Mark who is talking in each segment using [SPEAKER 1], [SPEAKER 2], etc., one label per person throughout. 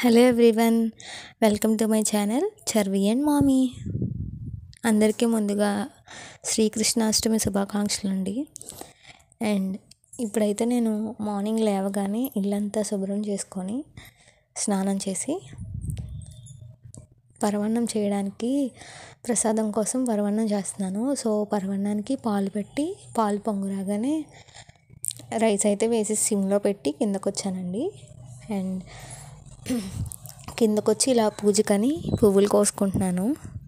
[SPEAKER 1] Hello everyone, welcome to my channel Charvi and mommy. అందరికీ ముందుగా శ్రీకృష్ణాష్టమి శుభాకాంక్షలు అండి. అండ్ ఇప్పుడైతే నేను మార్నింగ్ లేవగానే ఇల్లంతా శుభ్రం చేసుకొని స్నానం చేసి పరమాన్నం చేయడానికి ప్రసాదం కోసం పరమాన్నం చేస్తున్నాను. సో పరమాన్నానికి పాలు పెట్టి పాలు పొంగు రాగానే రైస్ అయితే వేసి సిమ్లో పెట్టి కిందకు వచ్చానండి. అండ్ కిందకొచ్చి ఇలా పూజకని పువ్వులు కోసుకుంటున్నాను.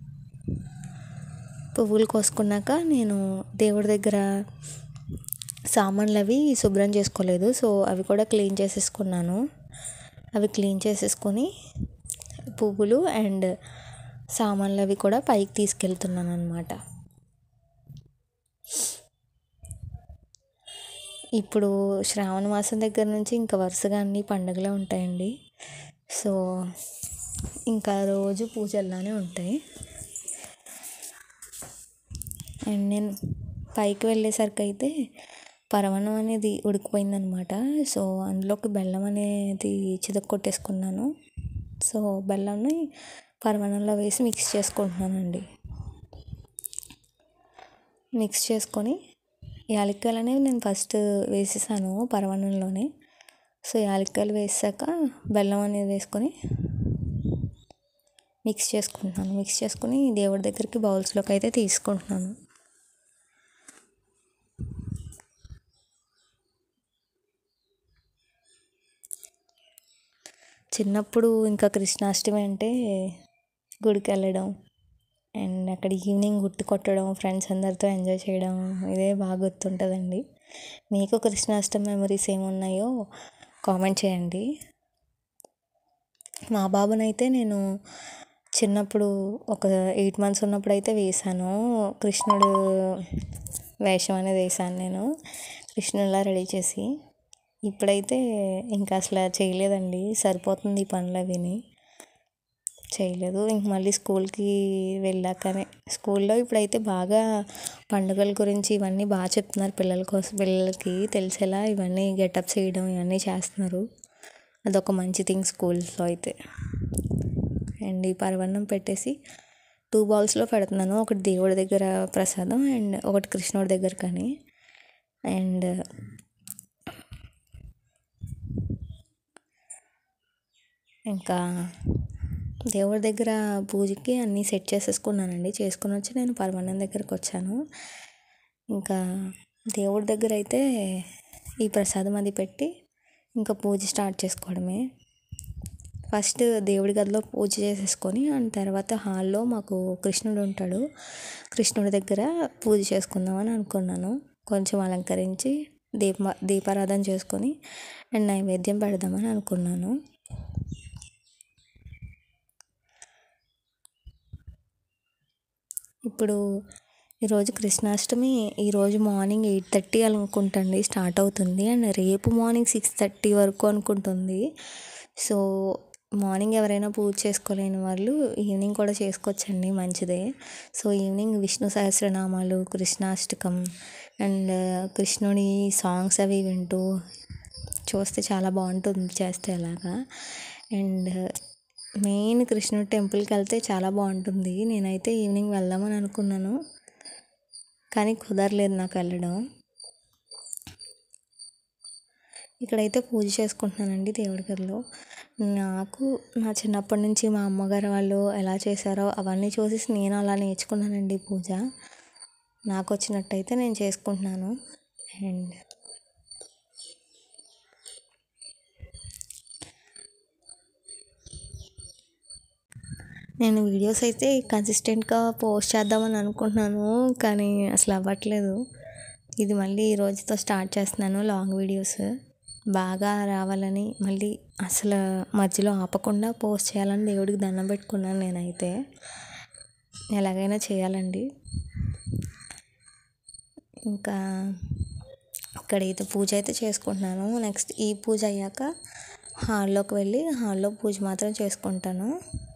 [SPEAKER 1] పువ్వులు కోసుకున్నాక నేను దేవుడి దగ్గర సామాన్లు అవి శుభ్రం చేసుకోలేదు, సో అవి కూడా క్లీన్ చేసేసుకున్నాను. అవి క్లీన్ చేసేసుకొని పువ్వులు అండ్ సామాన్లు అవి కూడా పైకి తీసుకెళ్తున్నాను అన్నమాట. ఇప్పుడు శ్రావణ మాసం దగ్గర నుంచి ఇంకా వరుసగా అన్ని పండుగలే ఉంటాయండి. సో ఇంకా రోజు పూజల్లానే ఉంటాయి. అండ్ నేను పైకి వెళ్ళేసరికి అయితే పరమాన్నం అనేది ఉడికిపోయిందనమాట. సో అందులోకి బెల్లం అనేది చితక్కొట్టేసుకున్నాను. సో బెల్లంని పరమాన్నంలో వేసి మిక్స్ చేసుకుంటున్నానండి. మిక్స్ చేసుకొని యాలక్కాయలు అనేవి నేను ఫస్ట్ వేసేసాను పరమాన్నంలోనే. సో యాలక్కాయలు వేసాక బెల్లం అనేది వేసుకొని మిక్స్ చేసుకుంటున్నాను. మిక్స్ చేసుకొని దేవుడి దగ్గరికి బౌల్స్లోకి అయితే తీసుకుంటున్నాను. చిన్నప్పుడు ఇంకా కృష్ణాష్టమి అంటే గుడికి వెళ్ళడం అండ్ అక్కడ ఈవినింగ్ గుట్టు కొట్టడం, ఫ్రెండ్స్ అందరితో ఎంజాయ్ చేయడం, ఇదే బాగా గుర్తుంటుందండి. మీకు కృష్ణాష్టమి మెమరీస్ ఏమున్నాయో కామెంట్ చేయండి. మా బాబునైతే నేను చిన్నప్పుడు ఒక 8 months ఉన్నప్పుడు అయితే వేశాను. కృష్ణుడు వేషం అనేది వేశాను నేను, కృష్ణుడిలా రెడీ చేసి. ఇప్పుడైతే ఇంకా అసలు చేయలేదండి, సరిపోతుంది ఈ పనులు అవిని చేయలేదు. ఇంక మళ్ళీ స్కూల్కి వెళ్ళాకనే, స్కూల్లో ఇప్పుడైతే బాగా పండుగల గురించి ఇవన్నీ బాగా చెప్తున్నారు పిల్లలకి తెలిసేలా ఇవన్నీ గెటప్ చేయడం ఇవన్నీ చేస్తున్నారు. అదొక మంచి థింగ్ స్కూల్స్లో అయితే. అండ్ ఈ పరమాన్నం పెట్టేసి 2 bowlsలో పెడుతున్నాను. ఒకటి దేవుడి దగ్గర ప్రసాదం అండ్ ఒకటి కృష్ణుడి దగ్గర కానీ. అండ్ ఇంకా దేవుడి దగ్గర పూజకి అన్నీ సెట్ చేసేసుకున్నానండి. చేసుకుని వచ్చి నేను పరమాన్నం దగ్గరికి వచ్చాను. ఇంకా దేవుడి దగ్గర అయితే ఈ ప్రసాదం అది పెట్టి ఇంకా పూజ స్టార్ట్ చేసుకోవడమే. ఫస్ట్ దేవుడి గదిలో పూజ చేసేసుకొని అండ్ తర్వాత హాల్లో మాకు కృష్ణుడు ఉంటాడు, కృష్ణుడి దగ్గర పూజ చేసుకుందామని అనుకున్నాను. కొంచెం అలంకరించి దీపారాధన చేసుకొని అండ్ నైవేద్యం పెడదామని అనుకున్నాను. ఇప్పుడు ఈరోజు కృష్ణాష్టమి, ఈరోజు మార్నింగ్ 8:30 అనుకుంటండి స్టార్ట్ అవుతుంది. అండ్ రేపు మార్నింగ్ 6:30 వరకు అనుకుంటుంది. సో మార్నింగ్ ఎవరైనా పూజ చేసుకోలేని వాళ్ళు ఈవినింగ్ కూడా చేసుకోవచ్చండి, మంచిదే. సో ఈవినింగ్ విష్ణు సహస్రనామాలు, కృష్ణాష్టకం అండ్ కృష్ణుడి సాంగ్స్ అవి వింటూ చూస్తే చాలా బాగుంటుంది చేస్తే అలాగా. అండ్ మెయిన్ కృష్ణుడి టెంపుల్కి వెళ్తే చాలా బాగుంటుంది. నేనైతే ఈవినింగ్ వెళ్దామని అనుకున్నాను కానీ కుదరలేదు నాకు వెళ్ళడం. ఇక్కడైతే పూజ చేసుకుంటున్నానండి దేవుడి గదిలో. నాకు నా చిన్నప్పటి నుంచి మా అమ్మగారు వాళ్ళు ఎలా చేశారో అవన్నీ చూసి నేను అలా నేర్చుకున్నానండి పూజ. నాకు వచ్చినట్టయితే నేను చేసుకుంటున్నాను. అండ్ నేను వీడియోస్ అయితే కన్సిస్టెంట్గా పోస్ట్ చేద్దామని అనుకుంటున్నాను కానీ అసలు అవ్వట్లేదు. ఇది మళ్ళీ ఈ రోజుతో స్టార్ట్ చేస్తున్నాను లాంగ్ వీడియోస్. బాగా రావాలని మళ్ళీ అసలు మధ్యలో ఆపకుండా పోస్ట్ చేయాలని దేవుడికి దండం పెట్టుకున్నాను నేనైతే. ఎలాగైనా చేయాలండి. ఇంకా ఇక్కడైతే పూజ అయితే చేసుకుంటున్నాను. నెక్స్ట్ ఈ పూజ అయ్యాక హాల్లోకి వెళ్ళి హాల్లో పూజ మాత్రం చేసుకుంటాను.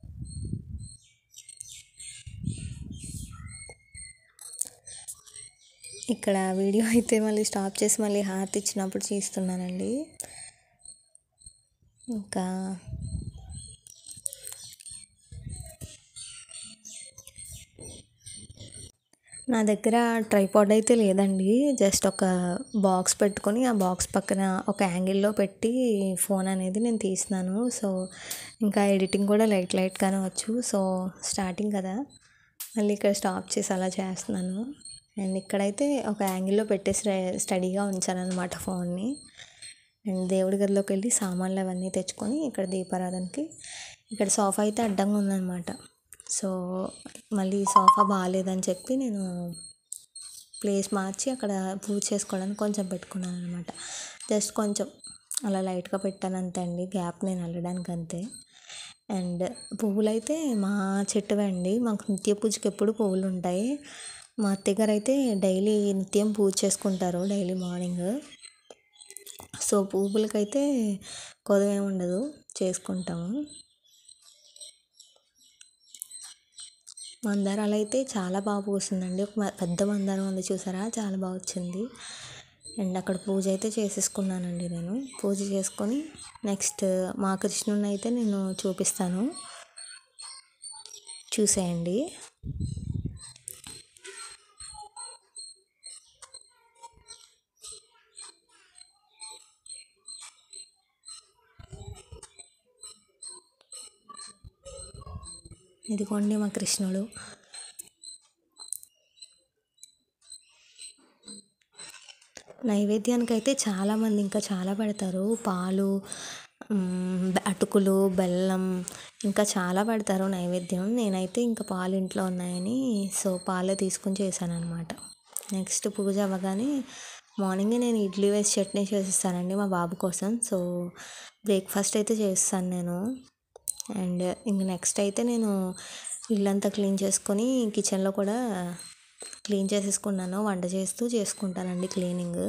[SPEAKER 1] ఇక్కడ వీడియో అయితే మళ్ళీ స్టాప్ చేసి మళ్ళీ హారతి ఇచ్చినప్పుడు చేస్తున్నానండి. ఇంకా నా దగ్గర ట్రైపాడ్ అయితే లేదండి. జస్ట్ ఒక బాక్స్ పెట్టుకొని ఆ బాక్స్ పక్కన ఒక యాంగిల్లో పెట్టి ఫోన్ అనేది నేను తీస్తున్నాను. సో ఇంకా ఎడిటింగ్ కూడా లైట్గానే వచ్చు. సో స్టార్టింగ్ కదా, మళ్ళీ ఇక్కడ స్టాప్ చేసి అలా చేస్తున్నాను. అండ్ ఇక్కడైతే ఒక యాంగిల్లో పెట్టేసి స్టడీగా ఉంచాను అనమాట ఫోన్ని. అండ్ దేవుడి గదిలోకి వెళ్ళి సామాన్లు అవన్నీ తెచ్చుకొని ఇక్కడ దీపారాధనకి ఇక్కడ సోఫా అయితే అడ్డంగా ఉందన్నమాట. సో మళ్ళీ సోఫా బాగాలేదని చెప్పి నేను ప్లేస్ మార్చి అక్కడ పూజ చేసుకోవడానికి కొంచెం పెట్టుకున్నాను అనమాట. జస్ట్ కొంచెం అలా లైట్గా పెట్టాను అంతే అండి, గ్యాప్ నేను వెళ్ళడానికి అంతే. అండ్ పువ్వులు అయితే మా చెట్టువే అండి. మాకు నిత్య పూజకి ఎప్పుడు పువ్వులు ఉంటాయి. మా అత్తయ్య గారు అయితే డైలీ నిత్యం పూజ చేసుకుంటారు, డైలీ మార్నింగ్. సో పువ్వులకైతే కొదవేమి ఉండదు, చేసుకుంటాము. మందారాలు అయితే చాలా బాగా పూసిందండి. ఒక పెద్ద మందారం ఉంది చూసారా, చాలా బాగా వచ్చింది. అండ్ అక్కడ పూజ అయితే చేసేసుకున్నానండి. నేను పూజ చేసుకొని నెక్స్ట్ మా కృష్ణుని అయితే నేను చూపిస్తాను, చూసేయండి. ఇదిగోండి మా కృష్ణుడు. నైవేద్యానికి అయితే చాలామంది ఇంకా చాలా పెడతారు. పాలు, అటుకులు, బెల్లం, ఇంకా చాలా పెడతారు నైవేద్యం. నేనైతే ఇంకా పాలు ఇంట్లో ఉన్నాయని సో పాలే తీసుకొని చేశాను అనమాట. నెక్స్ట్ పూజ అవ్వగానే మార్నింగే నేను ఇడ్లీ వేసి చట్నీ చేసిస్తానండి మా బాబు కోసం. సో బ్రేక్ఫాస్ట్ అయితే చేస్తాను నేను. అండ్ ఇంక నెక్స్ట్ అయితే నేను ఇల్లంతా క్లీన్ చేసుకొని కిచెన్లో కూడా క్లీన్ చేసేసుకున్నాను. వంట చేస్తూ చేసుకుంటానండి క్లీనింగ్.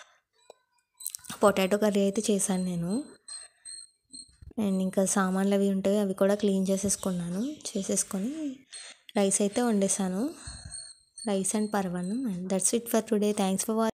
[SPEAKER 1] పొటాటో కర్రీ అయితే చేశాను నేను. అండ్ ఇంకా సామాన్లు అవి ఉంటాయి, అవి కూడా క్లీన్ చేసేసుకొని రైస్ అయితే వండేసాను, రైస్ అండ్ పరమాన్నం. And that's it for today. Thanks for watching.